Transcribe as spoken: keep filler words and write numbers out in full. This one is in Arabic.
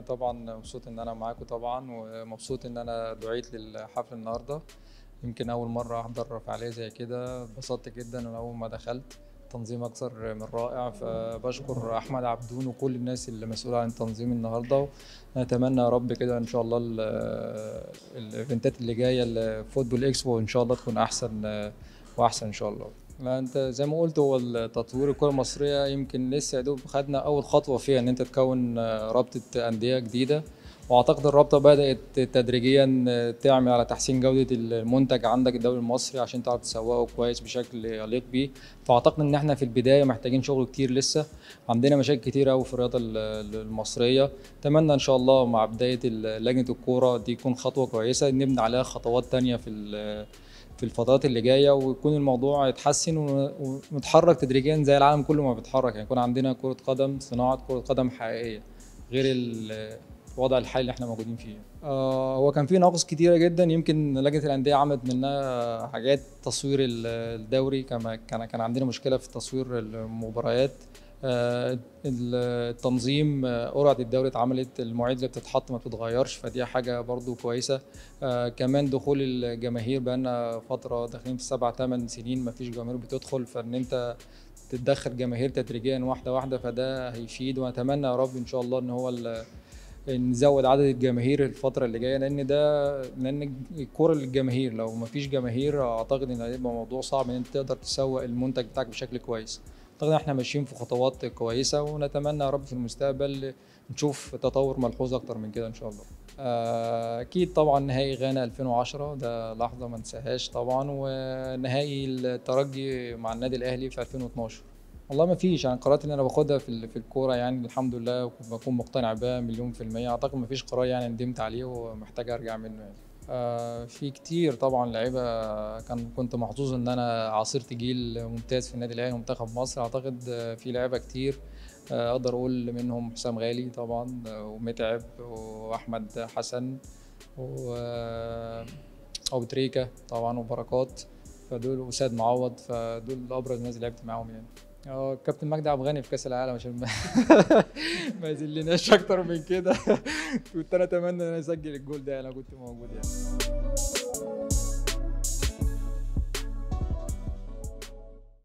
انا طبعا مبسوط ان انا معاكم طبعا، ومبسوط ان انا دعيت للحفل النهارده. يمكن اول مره احضر فعاليه زي كده، اتبسطت جدا انا اول ما دخلت. تنظيم اكثر من رائع، فبشكر احمد عبدون وكل الناس اللي مسؤوله عن تنظيم النهارده. نتمنى يا رب كده ان شاء الله ال- الايفنتات اللي جايه الفوتبول اكسبو ان شاء الله تكون احسن واحسن ان شاء الله. لا انت زي ما قلت، هو التطوير الكره المصريه يمكن لسه يا دوب خدنا اول خطوه فيها، ان انت تكون رابطه انديه جديده. واعتقد الرابطه بدات تدريجيا تعمل على تحسين جوده المنتج عندك الدوري المصري عشان تعرف تسوقه كويس بشكل يليق بيه. فاعتقد ان احنا في البدايه محتاجين شغل كتير لسه. عندنا مشاكل كتير قوي في الرياضه المصريه. اتمنى ان شاء الله مع بدايه لجنه الكوره دي يكون خطوه كويسه نبني عليها خطوات تانية في في الفترات اللي جايه، ويكون الموضوع يتحسن ونتحرك تدريجيا زي العالم كله ما بيتحرك. يعني يكون عندنا كره قدم، صناعه كره قدم حقيقيه غير الوضع الحالي اللي احنا موجودين فيه. آه هو كان في نواقص كتيره جدا، يمكن لجنه الانديه عملت منها حاجات. تصوير الدوري كما كان كان عندنا مشكله في تصوير المباريات. آه التنظيم، آه، قرعه الدوري اتعملت، المواعيد اللي بتتحط ما بتتغيرش، فدي حاجه برضو كويسه. آه كمان دخول الجماهير، بقالنا فتره داخلين في سبع ثمان سنين ما فيش جماهير بتدخل، فان انت تتدخل جماهير تدريجيا واحده واحده فده هيفيد. ونتمنى يا رب ان شاء الله ان هو نزود عدد الجماهير الفتره اللي جايه، لان ده لان الكوره للجماهير. لو ما فيش جماهير اعتقد ان هيبقى موضوع صعب ان انت تقدر تسوق المنتج بتاعك بشكل كويس. اعتقد احنا ماشيين في خطوات كويسه، ونتمنى يا رب في المستقبل نشوف تطور ملحوظ اكتر من كده ان شاء الله. اكيد طبعا نهائي غانا ألفين وعشرة ده لحظه ما انساهاش طبعا، ونهائي الترجي مع النادي الاهلي في ألفين واثناشر. والله ما فيش، يعني القرارات اللي انا باخدها في في الكوره يعني الحمد لله بكون مقتنع بها مليون في المية. اعتقد ما فيش قرار يعني ندمت عليه ومحتاج ارجع منه يعني. آه في كتير طبعا لعيبه. كان كنت محظوظ ان انا عاصرت جيل ممتاز في النادي الاهلي ومنتخب مصر. اعتقد آه، في لعيبه كتير. آه، اقدر اقول منهم حسام غالي طبعا، آه، ومتعب واحمد حسن و آه، ابو تريكه طبعا وبركات. فدول وسيد معوض، فدول ابرز الناس اللي لعبت معاهم يعني. اه كابتن مجدي عبد الغني في كاس العالم عشان ما ما يذلناش اكتر من كده. كنت انا اتمنى ان انا اسجل الجول ده، انا كنت موجود يعني.